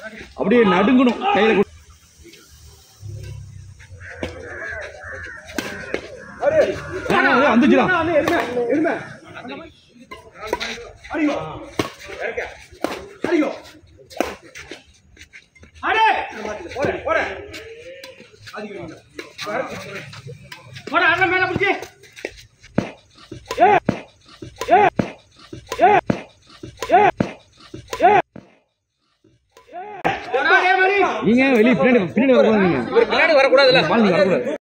அப்படியே நடுங்கணும் கையில. வந்துச்சுதான். நீங்க வெளியே பின்னாடி வரக்கூடாது.